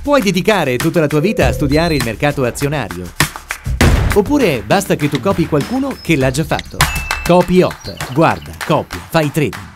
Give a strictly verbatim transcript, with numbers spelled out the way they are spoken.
Puoi dedicare tutta la tua vita a studiare il mercato azionario. Oppure basta che tu copi qualcuno che l'ha già fatto. Copy Hot. Guarda, copia, fai trading.